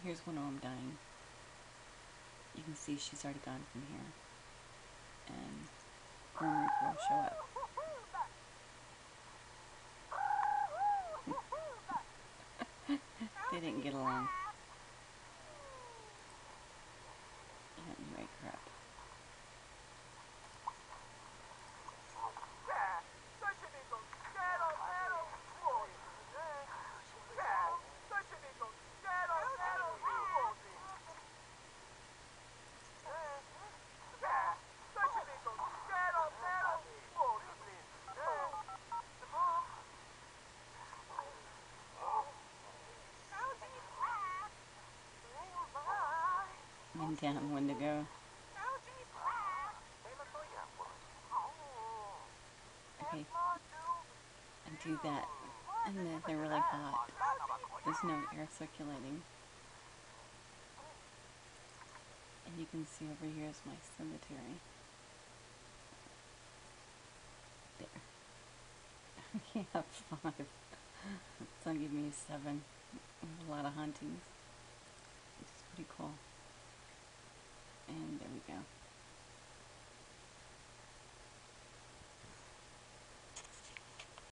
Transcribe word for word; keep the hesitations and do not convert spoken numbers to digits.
here's one of them dying. You can see she's already gone from here. And Grim Reaper will show up. They didn't get along. Let me wake her up. And down Wendigo. Okay. And do that. And then they're really hot. There's no air circulating. And you can see over here is my cemetery. There. Okay, I have five. So I'll give me seven. A lot of huntings. Which is pretty cool.